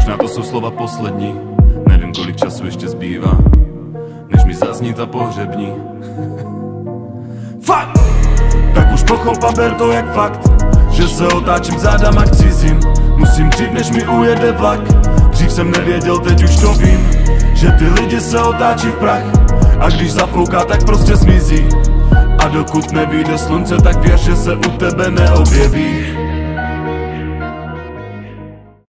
Možná to jsou slova poslední, nevím kolik času ještě zbývá, než mi zazní ta pohřební. Fakt! Tak už pochop a ber to jak fakt, že se otáčím zádama k cizím. Musím dřív než mi ujede vlak, dřív jsem nevěděl, teď už to vím, že ty lidi se otáčí v prach a když zafouká, tak prostě zmizí. A dokud nevyjde slunce, tak věř, že se u tebe neobjeví.